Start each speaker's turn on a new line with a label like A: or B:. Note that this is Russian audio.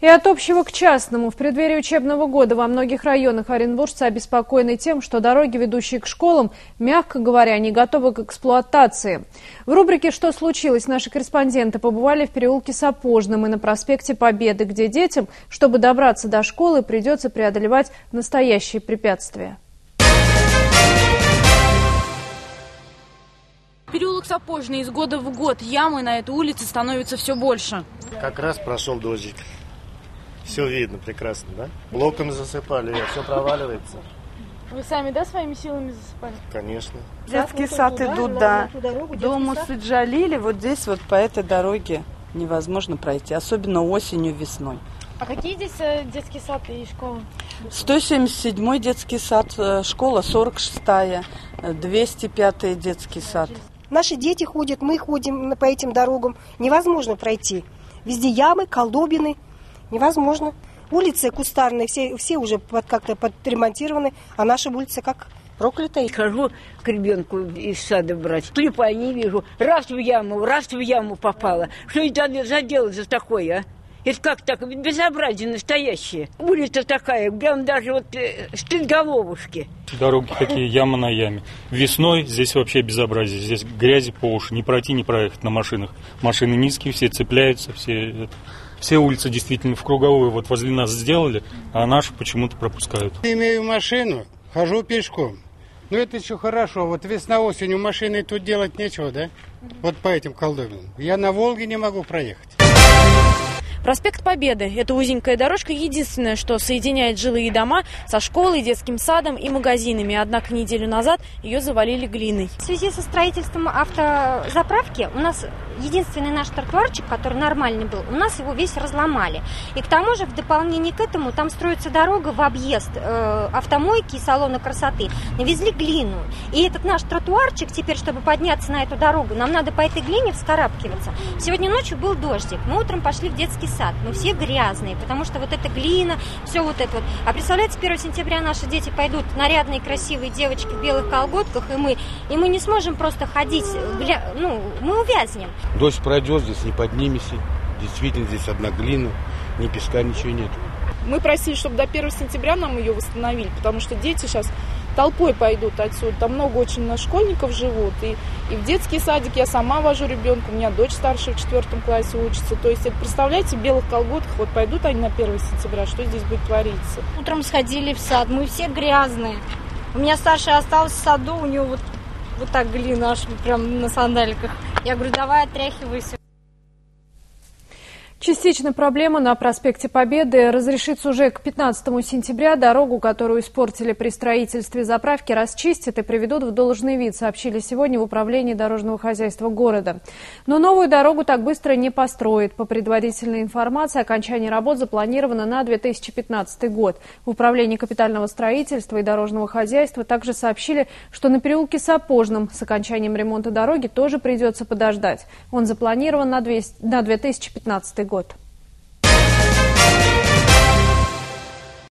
A: И от общего к частному. В преддверии учебного года во многих районах оренбуржцы обеспокоены тем, что дороги, ведущие к школам, мягко говоря, не готовы к эксплуатации. В рубрике «Что случилось?» наши корреспонденты побывали в переулке Сапожном и на проспекте Победы, где детям, чтобы добраться до школы, придется преодолевать настоящие препятствия.
B: Переулок Сапожный из года в год. Ямы на этой улице становятся все больше.
C: Как раз прошел дождик. Все видно прекрасно, да? Блоками засыпали, все проваливается.
B: Вы сами, да, своими силами засыпали?
C: Конечно.
D: Детский сад идут, да. До Мусаджалили, вот здесь вот по этой дороге невозможно пройти, особенно осенью, весной.
B: А какие здесь детский сад и школа?
D: 177-й детский сад, школа 46-я, 205-й детский сад.
E: Наши дети ходят, мы ходим по этим дорогам. Невозможно пройти. Везде ямы, колдобины. Невозможно. Улицы кустарные, все уже как-то подремонтированы, а наша улица как проклятая.
F: Хожу к ребенку из сада брать, слепая не вижу. Раз в яму попала. Что это за дело за такое, а? Это как так? Безобразие настоящее. Улица такая, прям даже вот стыд головушки.
G: Дороги такие, яма на яме. Весной здесь вообще безобразие. Здесь грязи по уши. Не пройти, не проехать на машинах. Машины низкие, все цепляются, все улицы действительно в круговую вот возле нас сделали, а наши почему-то пропускают.
H: Имею машину, хожу пешком. Ну это еще хорошо. Вот весна-осенью машины тут делать нечего, да? Вот по этим колдобинам. Я на Волге не могу проехать.
B: Проспект Победы – это узенькая дорожка, единственное, что соединяет жилые дома со школой, детским садом и магазинами. Однако неделю назад ее завалили глиной.
I: В связи со строительством автозаправки у нас единственный наш тротуарчик, который нормальный был, у нас его весь разломали. И к тому же, в дополнение к этому, там строится дорога в объезд автомойки и салона красоты. Навезли глину. И этот наш тротуарчик теперь, чтобы подняться на эту дорогу, нам надо по этой глине вскарабкиваться. Сегодня ночью был дождик. Мы утром пошли в детский сад. Мы все грязные, потому что вот эта глина, все вот это вот. А представляете, 1 сентября наши дети пойдут, нарядные, красивые девочки в белых колготках, и мы не сможем просто ходить, мы увязнем.
J: Дождь пройдет, здесь не поднимешься. Действительно, здесь одна глина, ни песка, ничего нет.
K: Мы просили, чтобы до 1 сентября нам ее восстановили, потому что дети сейчас толпой пойдут отсюда. Там много очень школьников живут. И в детский садик я сама вожу ребенка. У меня дочь старшая в 4 классе учится. То есть, это, представляете, в белых колготках, вот пойдут они на 1 сентября, что здесь будет твориться?
I: Утром сходили в сад, мы все грязные. У меня старшая осталась в саду, у нее вот так глина аж прям на сандаликах. Я говорю, давай отряхивайся.
A: Частично проблема на проспекте Победы разрешится уже к 15 сентября. Дорогу, которую испортили при строительстве заправки, расчистят и приведут в должный вид, сообщили сегодня в управлении дорожного хозяйства города. Но новую дорогу так быстро не построят. По предварительной информации, окончание работ запланировано на 2015 год. В управлении капитального строительства и дорожного хозяйства также сообщили, что на переулке Сапожном с окончанием ремонта дороги тоже придется подождать. Он запланирован на 2015 год.